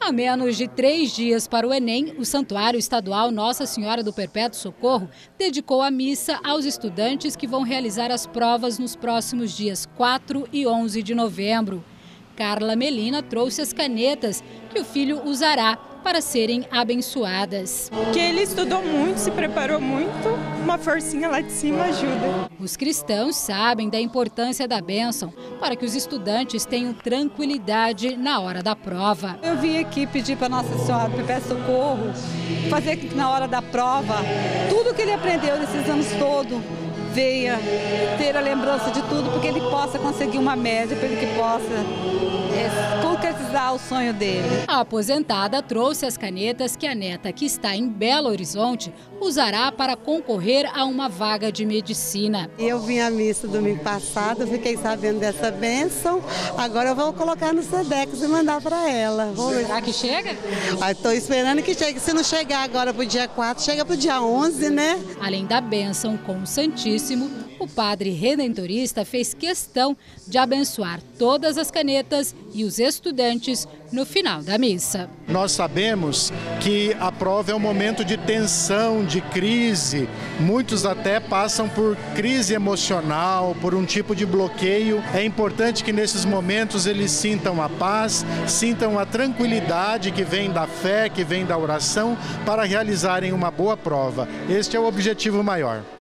A menos de 3 dias para o Enem, o Santuário Estadual Nossa Senhora do Perpétuo Socorro dedicou a missa aos estudantes que vão realizar as provas nos próximos dias 4 e 11 de novembro. Carla Melina trouxe as canetas que o filho usará para serem abençoadas. Que ele estudou muito, se preparou muito, uma forcinha lá de cima ajuda. Os cristãos sabem da importância da bênção para que os estudantes tenham tranquilidade na hora da prova. Eu vim aqui pedir para Nossa Senhora do Perpétuo Socorro fazer que na hora da prova, tudo que ele aprendeu nesses anos todos, venha ter a lembrança de tudo, porque ele possa conseguir uma média, para ele que possa concretizar o sonho dele. A aposentada trouxe as canetas que a neta, que está em Belo Horizonte, usará para concorrer a uma vaga de medicina. Eu vim à missa domingo passado, fiquei sabendo dessa bênção, agora eu vou colocar no Sedex e mandar para ela. Será que chega? Estou esperando que chegue. Se não chegar agora para o dia 4, chega para o dia 11, né? Além da bênção com o Santíssimo, o padre redentorista fez questão de abençoar todas as canetas e os estudantes no final da missa. Nós sabemos que a prova é um momento de tensão, de crise. Muitos até passam por crise emocional, por um tipo de bloqueio. É importante que nesses momentos eles sintam a paz, sintam a tranquilidade que vem da fé, que vem da oração, para realizarem uma boa prova. Este é o objetivo maior.